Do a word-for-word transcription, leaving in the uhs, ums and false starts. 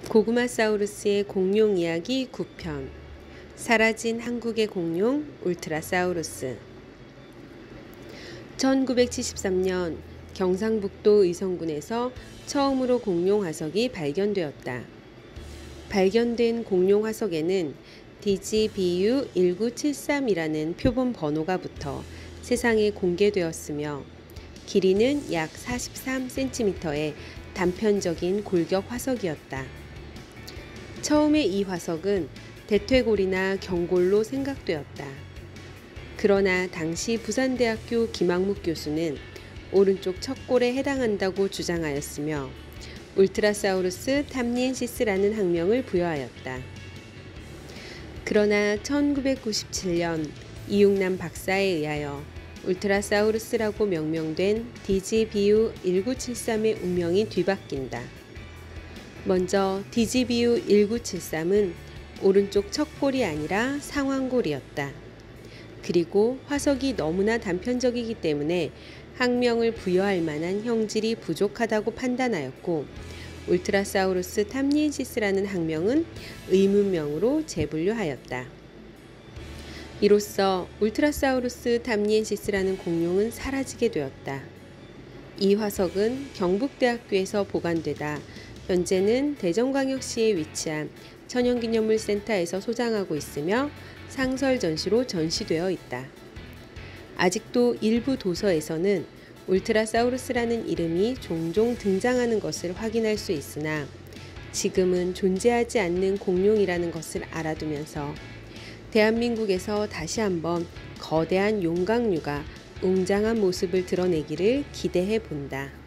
고구마사우루스의 공룡 이야기 구 편. 사라진 한국의 공룡 울트라사우루스. 천구백칠십삼 년 경상북도 의성군에서 처음으로 공룡 화석이 발견되었다. 발견된 공룡 화석에는 디지비유 일구칠삼이라는 표본 번호가 붙어 세상에 공개되었으며 길이는 약 사십삼 센티미터의 단편적인 골격 화석이었다. 처음에 이 화석은 대퇴골이나 경골로 생각되었다. 그러나 당시 부산대학교 김학묵 교수는 오른쪽 척골에 해당한다고 주장하였으며 울트라사우루스 탐니엔시스라는 학명을 부여하였다. 그러나 천구백구십칠 년 이육남 박사에 의하여 울트라사우루스라고 명명된 디지비유 일구칠삼의 운명이 뒤바뀐다. 먼저 디지비유 일구칠삼은 오른쪽 척골이 아니라 상완골이었다. 그리고 화석이 너무나 단편적이기 때문에 학명을 부여할 만한 형질이 부족하다고 판단하였고 울트라사우루스 탐니엔시스라는 학명은 의문명으로 재분류하였다. 이로써 울트라사우루스 탐니엔시스라는 공룡은 사라지게 되었다. 이 화석은 경북대학교에서 보관되다 현재는 대전광역시에 위치한 천연기념물센터에서 소장하고 있으며 상설 전시로 전시되어 있다. 아직도 일부 도서에서는 울트라사우루스라는 이름이 종종 등장하는 것을 확인할 수 있으나 지금은 존재하지 않는 공룡이라는 것을 알아두면서 대한민국에서 다시 한번 거대한 용각류가 웅장한 모습을 드러내기를 기대해 본다.